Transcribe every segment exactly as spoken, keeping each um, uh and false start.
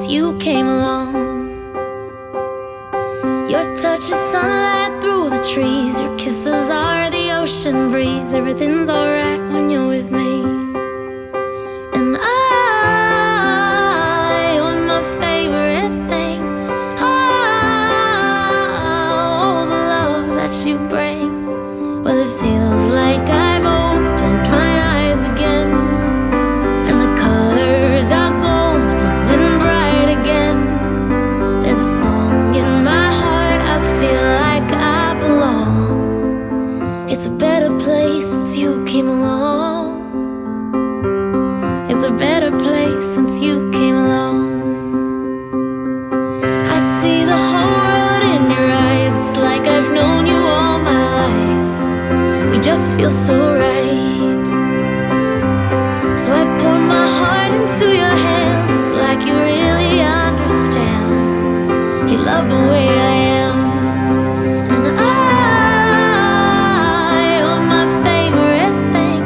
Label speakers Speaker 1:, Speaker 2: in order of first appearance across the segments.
Speaker 1: since you came along. Your touch is sunlight through the trees, your kisses are the ocean breeze. Everything's alright when you're with me. And I, you're my favorite thing. Oh, the love that you bring. Well, it feels like I've opened my eyes again, and the colors are golden and bright again. There's a song in my heart, I feel like I belong. It's a better place since you came along. It's a better place since you came along. I see the whole world in your eyes. It's like I've known you all my life. We just feel so right. So I pour my heart into your hands. It's like you really understand. You love the way I am. And I, you're my favorite thing.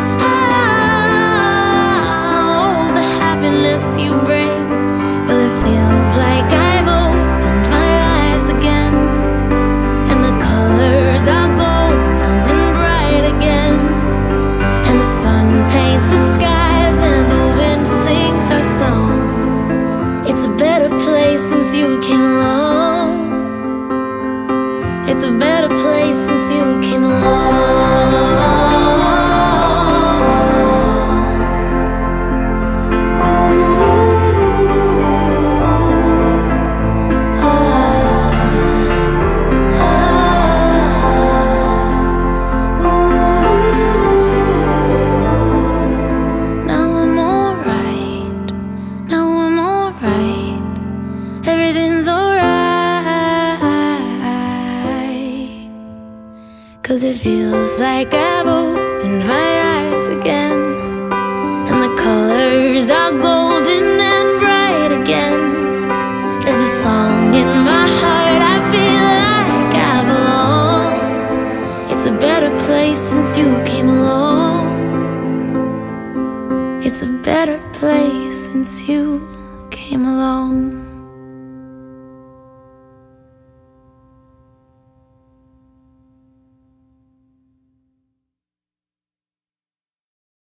Speaker 1: Oh, the happiness you bring. Well, it feels like I've opened my eyes again, and the colors are golden and bright again. And the sun paints the skies and the wind sings her song. It's a better place since you came along. It's a better place since you came along. Now I'm alright. Now I'm alright. Everything's alright. 'Cause it feels like I've opened my eyes again, and the colors are golden and bright again. There's a song in my heart, I feel like I belong. It's a better place since you came along. It's a better place since you came along.